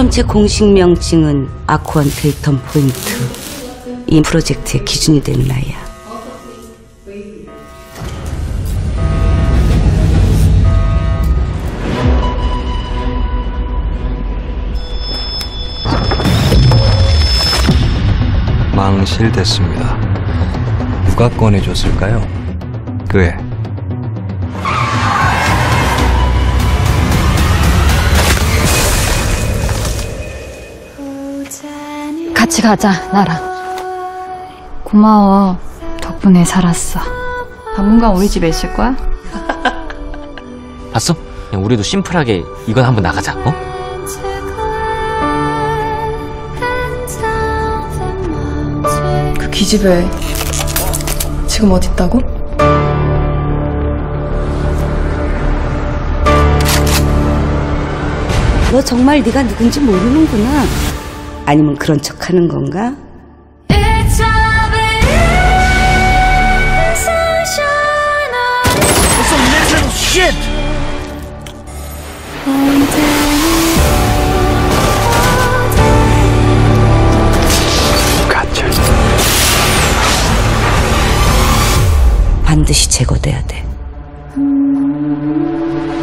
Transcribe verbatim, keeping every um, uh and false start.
실험체 공식 명칭은 아쿠안 데이턴 포인트. 이 프로젝트의 기준이 되는 아이야. 망실됐습니다. 누가 꺼내줬을까요? 그애. 같이 가자, 나랑. 고마워. 덕분에 살았어. 당분간 우리 집에 있을 거야? 봤어? 그냥 우리도 심플하게 이건 한번 나가자, 어? 그 기집애 지금 어디 있다고? 너 정말 네가 누군지 모르는구나. 아니면 그런 척하는 건가? 반드시 제거돼야 돼.